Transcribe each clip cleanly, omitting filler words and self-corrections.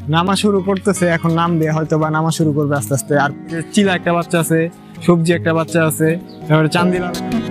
নামা শুরু করতেছে, এখন নামবে হয়তো বা নামা শুরু করবে আস্তে আস্তে। আর চিলা একটা বাচ্চা আছে, সবজি একটা বাচ্চা আছে, তারপরে চান্দিলাল।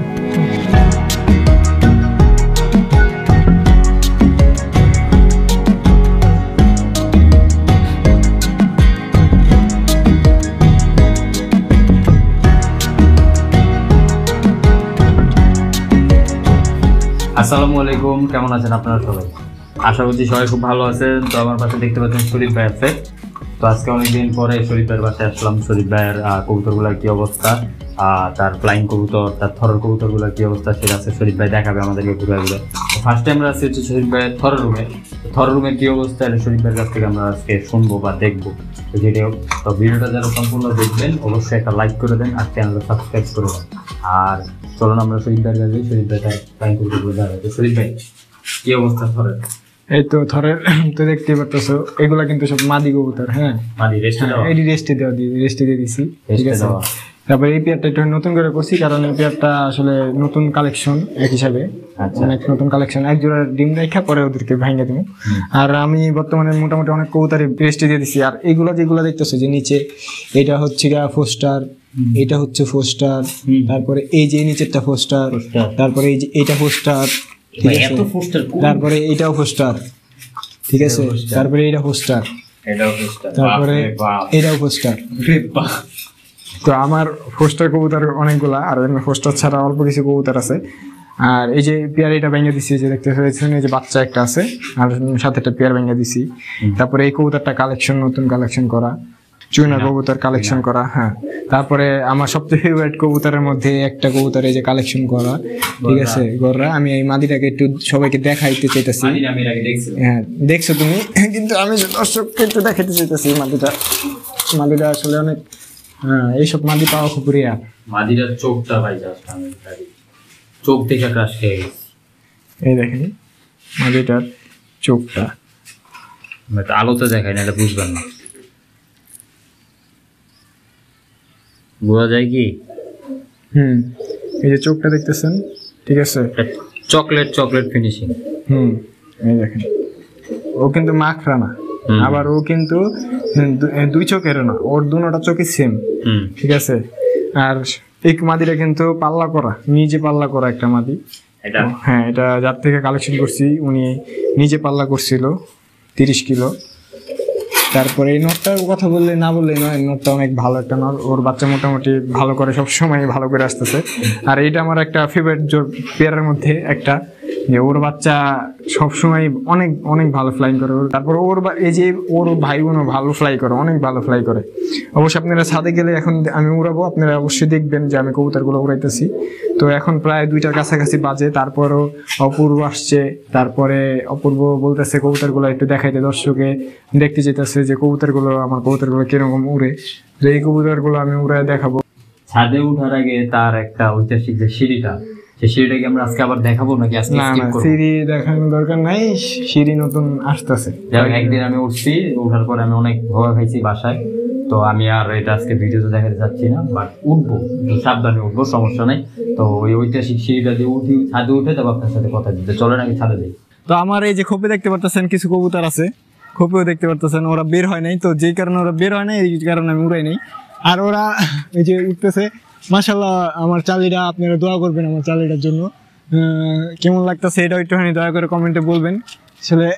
আসসালামু আলাইকুম, কেমন আছেন আপনারা সবাই? আশা করছি সবাই খুব ভালো আছেন। তো আমার পাশে দেখতে পাচ্ছেন শরীফ ভাই আছে। তো আজকে অনেকদিন পরে শরীফ ভাইয়ের বাসায় আসলাম। শরীফ ভাইয়ের কবুতরগুলোর কি অবস্থা, তার ফ্লাইং কবুতর, তার থরের কবুতরগুলোর কি অবস্থা সেটা আছে শরীফ ভাই দেখাবে আমাদেরকে ঘুরে ঘুরে। ফার্স্ট টাইম আমরা আসছি হচ্ছে শরীফ ভাইয়ের থরের রুমে। থরের রুমের কি অবস্থা এটা শরীফ ভাইয়ের কাছ থেকে আমরা আজকে শুনবো বা দেখবো। তো যেটাও তো ভিডিওটা যারা সম্পূর্ণ দেখবেন অবশ্যই একটা লাইক করে দেন আর চ্যানেলটা সাবস্ক্রাইব করে দেন। আর চলুন আমরা শরীফ ভাইয়ের কাছে, শরীফ ভাই তার ফ্লাইং কবুতরগুলো দেখাবে। তো শরীফ ভাই কি অবস্থা থরের? এই তো থরের তো দেখতে পারতেছো, এগুলা কিন্তু সব মাদি কবুতর। হ্যাঁ, মাদি রেস্টে দাও, এই রেস্টে দিয়ে দিছি। ঠিক আছে, তারপরে এই পেয়ারটা একটু নতুন করে করছি, কারণ এই পেয়ারটা আসলে নতুন কালেকশন এক হিসাবে। অনেক নতুন কালেকশন, এক জোড়া ডিম রেখা পরে ওদেরকে ভাঙে দেবো। আর আমি বর্তমানে মোটামুটি অনেক কবুতরে রেস্টে দিয়ে দিছি। আর এইগুলা যেগুলো দেখতেছো যে নিচে, এটা হচ্ছে গা ফোস্টার, এটা হচ্ছে ফোস্টার, তারপরে এই যে নিচেরটা ফোস্টার, তারপরে এই যে এইটা ফোস্টার, তারপরে এইটাও ফোস্টার, ঠিক আছে, তারপরে এইটা ফোস্টার, তারপরে এটাও ফোস্টার। তো আমার ফোস্টার কবুতর অনেকগুলা, আর ফোস্টার ছাড়া অল্প কিছু কবুতর আছে। আর এই যে পেয়ার এটা ভেঙে দিছি, যে দেখতে পেয়েছেন এই যে বাচ্চা একটা আছে, আর সাথে একটা পেয়ার ভেঙে দিছি। তারপরে এই কবুতরটা কালেকশন, নতুন কালেকশন করা, চুনা কবুতর কালেকশন করা। হ্যাঁ, তারপরে আমার সবচেয়ে ফেভারিট কবুতরের মধ্যে একটা কবুতর এই যে কালেকশন করা, ঠিক আছে, গররা। আমি এই মাদিটাকে একটু সবাইকে দেখাইতে চাইতেছি। হ্যাঁ, দেখছো তুমি, কিন্তু আমি দর্শককে একটু দেখাইতে চাইতেছি মাদিটা আসলে অনেক, হ্যাঁ, এইসব মাদি পাওয়া খুব রেয়ার। মাদিটার চোখটা ভাই জাস্ট, আমি চোখ দেখে ক্রাশ খেয়ে গেছি। এই দেখেন মাদিটার চোখটা, আলোতে দেখাই না, এটা বুঝবেন না। বোঝা যায় কি? এই যে চোখটা দেখতেছেন, ঠিক আছে, চকলেট ফিনিশিং। এই দেখেন, ও কিন্তু মাখরা না, আবার ও কিন্তু দুই চোখের না, ওর দুটোটা চোখই সেম, ঠিক আছে। আর এই মাদিটা কিন্তু পাল্লা করা, নিজে পাল্লা করা একটা মাদি। হ্যাঁ, এটা যার থেকে কালেকশন করছি উনি নিজে পাল্লা করছিল 30 কিলো। তারপরে এই নটটার কথা বললে না বললেই নয়, নটটা অনেক ভালো একটা নট, ওর বাচ্চা মোটামুটি ভালো করে, সবসময় ভালো করে আসতেছে। আর এইটা আমার একটা ফেভারিট পেয়ারের মধ্যে একটা, যে ওর বাচ্চা সবসময় অনেক অনেক ভালো ফ্লাই করে। তারপর এই যে ওর ভাই বোনও ভালো ফ্লাই করে, অনেক ভালো ফ্লাই করে। অবশ্যই আপনারা ছাদে গেলে এখন আমি উড়াবো, আপনারা অবশ্যই দেখবেন যে আমি কবুতরগুলো উড়াইতেছি। তো এখন প্রায় 2টার কাছাকাছি বাজে, তারপরও অপূর্ব আসছে। তারপরে অপূর্ব বলতেছে কবুতরগুলো একটু দেখাইতে, দর্শকে দেখতে যেতেছে যে আমার কবুতরগুলো কিরকম উড়ে। যে এই কবুতরগুলো আমি উড়াই দেখাবো। ছাদে উঠার আগে তার একটা ঐতিহাসিক যে সিঁড়িটা, সেই সিঁড়িটাকে আমরা আজকে আবার দেখাবো নাকি? আজকে না, সিঁড়ি দেখানোর দরকার নাই, সিঁড়ি নতুন আসতেছে। একদিন আমি উঠছি, ওঠার পরে আমি অনেক ভয় খাইছি বাসায়। তো আমি আর এটা আজকে ভিডিওতে দেখাতে যাচ্ছি না, বাট উঠবো, সাবধানে উঠবো, সমস্যা নেই। তো ওই ঐতিহাসিক সিঁড়িটা দিয়ে ছাদে উঠে যাবো আপনার সাথে কথা দিতে। চলে নাকি ছাদে যাই? তো আমার এই যে খোপে দেখতে পারতেছেন কিছু কবুতর আছে, খোপেও দেখতে পারতেছেন, ওরা বের হয় নাই। তো যেই কারণে ওরা বের হয় নাই, এই কারণে আমি উড়াই নাই। আর ওরা এই যে উঠতেছে, মাশাআল্লাহ। আমার চালিটা আপনারা দোয়া করবেন আমার চালিটার জন্য, কেমন লাগতেছে এটা একটুখানি দয়া করে কমেন্টে বলবেন। আসলে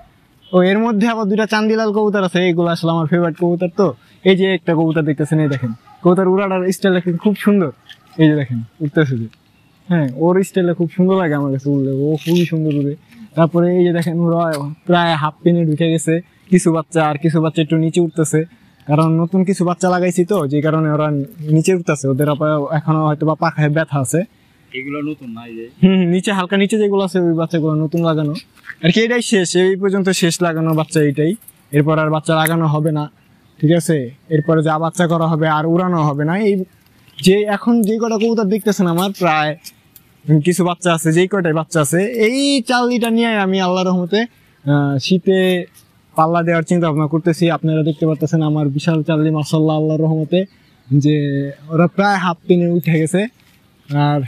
এর মধ্যে আবার 2টা চান্দিলাল কবুতর আছে, এইগুলো আসলে আমার ফেভারিট কবুতর। তো এই যে একটা কবুতর দেখতেছেন, এই দেখেন কবুতর উড়াটার স্টাইলটা কিন্তু খুব সুন্দর। এই যে দেখেন উঠতেছে যে, হ্যাঁ, ওর স্টাইলটা খুব সুন্দর লাগে আমার কাছে উড়লে, ও খুবই সুন্দর উড়ে। তারপরে এই যে দেখেন ওরা প্রায় হাফ পেনে ঢুকে গেছে কিছু বাচ্চা, আর কিছু বাচ্চা একটু নিচে উঠতেছে, কারণ নতুন কিছু বাচ্চা লাগাইছি তো, যে কারণে ওরা নিচে উঠতেছে। ওদের এখনো হয়তো বা পাখায় ব্যথা আছে, এগুলো নতুন না। এই যে নিচে হালকা নিচে যেগুলো আছে ওই বাচ্চাগুলো নতুন লাগানো আর কি। এটাই শেষ, এই পর্যন্ত শেষ লাগানো বাচ্চা এইটাই। এরপর আর বাচ্চা লাগানো হবে না, ঠিক আছে। এরপরে যা বাচ্চা করা হবে আর উড়ানো হবে না। এই যে এখন যে কটা কবুতর দেখতেছেন আমার, প্রায় কিছু বাচ্চা আছে, যেই কটাই বাচ্চা আছে, এই চালিটা নিয়ে আমি আল্লাহর রহমতে শীতে পাল্লা দেওয়ার চিন্তা ভাবনা করতেছি। আপনারা দেখতে পাচ্ছেন আমার বিশাল চাল্লি, মাশাআল্লাহ, আল্লাহর রহমতে, যে ওরা প্রায় হাফ পেনে উঠে গেছে। আর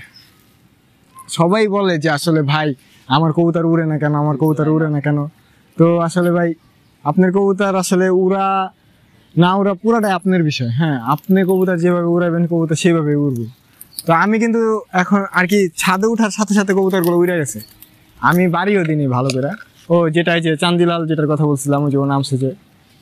সবাই বলে যে আসলে ভাই আমার কবুতর উড়ে না কেন, আমার কবুতর উড়ে না কেন। তো আসলে ভাই আপনার কবুতর আসলে উড়া না উড়া পুরাটাই আপনার বিষয়। হ্যাঁ, আপনি কবুতর যেভাবে উড়াবেন কবুতর সেভাবে উড়বো। তো আমি কিন্তু এখন আর কি ছাদে ওঠার সাথে সাথে কবুতরগুলো উড়ে গেছে, আমি বাড়িও দিনই ভালো করে। ও যেটা যে চান্দিলাল যেটার কথা বলছিলাম, ওই যে ও নামছে যে,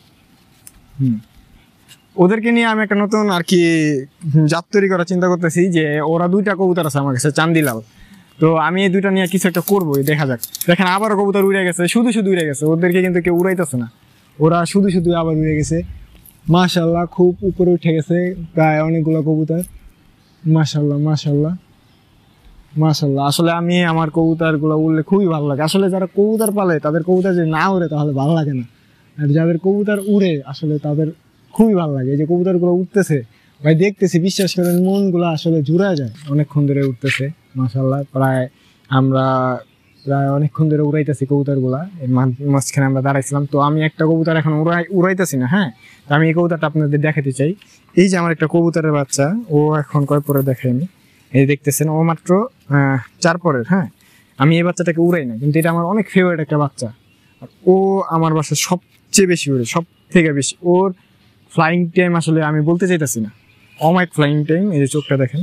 ওদেরকে নিয়ে আমি একটা নতুন আর কি জাত তৈরি করার চিন্তা করতেছি। যে ওরা 2টা কবুতর আছে আমার কাছে চান্দিলাল, তো আমি এই 2টা নিয়ে কিছু একটা করবোই, দেখা যাক। দেখেন আবারও কবুতর উড়ে গেছে, শুধু শুধু উড়ে গেছে, ওদেরকে কিন্তু কেউ উড়াইতেছে না, ওরা শুধু শুধু আবার উড়ে গেছে। মাশাআল্লাহ, খুব উপরে উঠে গেছে প্রায় অনেকগুলো কবুতর। মাশাআল্লাহ মাশাআল্লাহ মাশাআল্লাহ। আসলে আমি আমার কবুতরগুলো উড়লে খুবই ভালো লাগে। আসলে যারা কবুতর পালে তাদের কবুতর যদি না উড়ে তাহলে ভালো লাগে না, আর যাদের কবুতর উড়ে আসলে তাদের খুবই ভালো লাগে। এই যে কবুতরগুলো উঠতেছে ভাই, দেখতেছি বিশ্বাস করেন মনগুলো আসলে জুড়ে যায়, অনেকক্ষণ ধরে উঠতেছে। মাশাআল্লাহ, আমরা প্রায় অনেকক্ষণ ধরে উড়াইতেছি কবুতরগুলা, মাঝখানে আমরা দাঁড়াইছিলাম। তো আমি একটা কবুতর এখন উড়াইতেছি না। হ্যাঁ, তো আমি এই কবুতরটা আপনাদের দেখাতে চাই। এই যে আমার একটা কবুতরের বাচ্চা, ও এখন কয় পরে দেখে আমি, এই দেখতেছেন ও মাত্র 4 পরের। হ্যাঁ, আমি এই বাচ্চাটাকে উড়াই না, কিন্তু এটা আমার অনেক ফেভারিট একটা বাচ্চা। ও আমার বাসায় সবচেয়ে বেশি উড়ে, সব থেকে বেশি। ওর ফ্লাইং টাইম আসলে আমি বলতে চাইতেছি না, অমাইক ফ্লাইং টাইম। এই যে চোখটা দেখেন,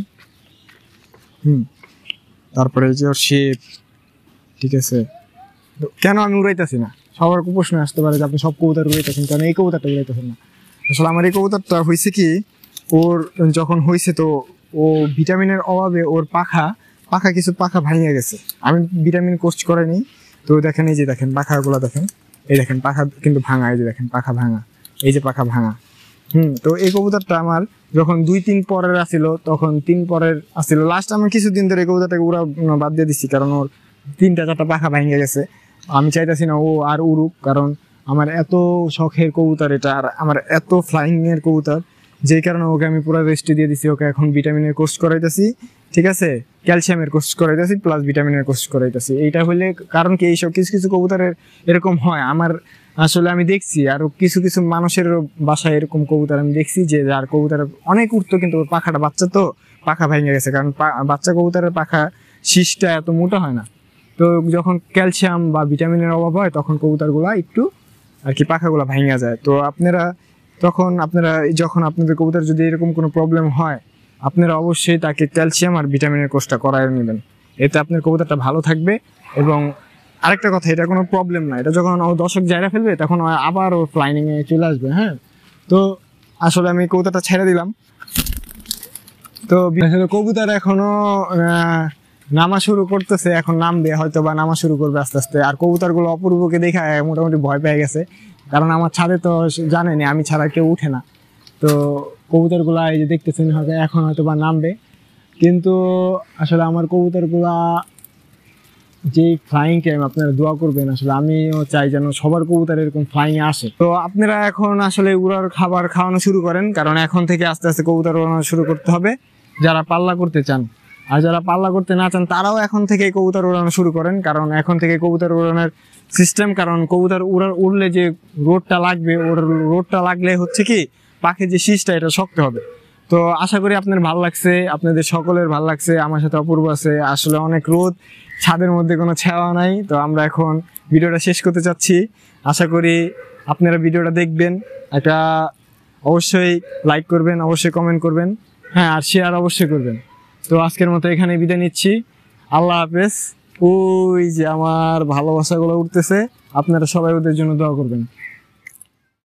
তারপরে এই যে ওর শেপ, ঠিক আছে। তো কেন আমি উড়াইতেছি না, সবার প্রশ্ন আসতে পারে যে আপনি সব কবুতর উড়াইতেছেন, কেন এই কবুতরটা উড়াইতেছেন না। আসলে আমার এই কবুতরটা হয়েছে কি, ওর যখন হয়েছে তো ও ভিটামিনের অভাবে ওর পাখা কিছু পাখা ভাঙিয়ে গেছে। আমি ভিটামিন কোর্স করাইনি, তো দেখেন এই যে দেখেন পাখাগুলো দেখেন, এই দেখেন পাখা কিন্তু ভাঙা, এই যে দেখেন পাখা ভাঙা, এই যে পাখা ভাঙা। তো এই কবুতরটা আমার যখন 2-3 পরের আসিল, তখন 3 পরের আসিল লাস্ট, আমি কিছুদিন ধরে এই কবুতরটাকে উড়া বাদ দিয়ে দিচ্ছি, কারণ ওর 3-4টা পাখা ভেঙে গেছে। আমি চাইতেছি না ও আর উড়ুক, কারণ আমার এত শখের কবুতর এটা, আর আমার এত ফ্লাইং এর কবুতর, যেই কারণে ওকে আমি পুরো রেস্ট দিয়ে দিচ্ছি। ওকে এখন ভিটামিনের কোর্স করাইতেছি, ঠিক আছে, ক্যালসিয়ামের কোর্স করাইতেছি, প্লাস ভিটামিনের কোর্স করাইতেছি। এইটা হলে কারণ কি, এইসব কিছু কিছু কবুতরের এরকম হয়। আমার আসলে আমি দেখছি আর কিছু কিছু মানুষের বাসায় এরকম কবুতর আমি দেখছি, যে যার কবুতর অনেক উঠতো কিন্তু ওর পাখাটা, বাচ্চা তো পাখা ভেঙে গেছে, কারণ বাচ্চা কবুতরের পাখা শীষটা এত মোটা হয় না। তো যখন ক্যালসিয়াম বা ভিটামিনের অভাব হয় তখন কবুতরগুলা একটু আর কি পাখাগুলো ভেঙে যায়। তো আপনারা যখন আপনাদের কবুতর যদি এরকম কোনো প্রবলেম হয়, আপনারা অবশ্যই তাকে ক্যালসিয়াম আর ভিটামিনের কোর্সটা করায় নেবেন, এতে আপনার কবুতরটা ভালো থাকবে। এবং আরেকটা কথা, এটা কোনো প্রবলেম না, এটা যখন ও দর্শক জায়গা ফেলবে তখন আবার ও ফ্লাইনিংয়ে চলে আসবে। হ্যাঁ, তো আসলে আমি কবুতরটা ছেড়ে দিলাম। তো কবুতর এখনো নামা শুরু করতেছে, এখন নামবে হয়তো বা নামা শুরু করবে আস্তে আস্তে। আর কবুতরগুলো অপূর্বকে দেখা মোটামুটি ভয় পেয়ে গেছে, কারণ আমার ছাদে তো জানেনি আমি ছাড়া কেউ উঠে না। তো কবুতরগুলা এই যে দেখতেছেন হয়তো এখন হয়তো বা নামবে, কিন্তু আসলে আমার কবুতরগুলা যে ফ্লাইং টাইম আপনারা দোয়া করবেন, আসলে আমিও চাই যেন সবার কবুতর এরকম ফ্লাইং আসে। তো আপনারা এখন আসলে উড়ার খাবার খাওয়ানো শুরু করেন, কারণ এখন থেকে আস্তে আস্তে কবুতর উড়ানো শুরু করতে হবে যারা পাল্লা করতে চান। আর যারা পাল্লা করতে না চান তারাও এখন থেকে কবুতর উড়ানো শুরু করেন, কারণ এখন থেকে কবুতর উড়ানোর সিস্টেম, কারণ কবুতর উড়লে যে রোডটা লাগবে, ওর রোডটা লাগলে হচ্ছে কি পাখির যে শীষটা এটা শক্ত হবে। তো আশা করি আপনার ভালো লাগছে, আপনাদের সকলের ভালো লাগছে। আমার সাথে অপূর্ব আছে, আসলে অনেক রোদ, ছাদের মধ্যে কোনো ছায়া নাই। তো আমরা এখন ভিডিওটা শেষ করতে চাচ্ছি, আশা করি আপনারা ভিডিওটা দেখবেন, একটা অবশ্যই লাইক করবেন, অবশ্যই কমেন্ট করবেন, হ্যাঁ, আর শেয়ার অবশ্যই করবেন। তো আজকের মতো এখানে বিদায় নিচ্ছি, আল্লাহ হাফেজ। ওই যে আমার ভালোবাসাগুলো উঠতেছে, আপনারা সবাই ওদের জন্য দোয়া করবেন।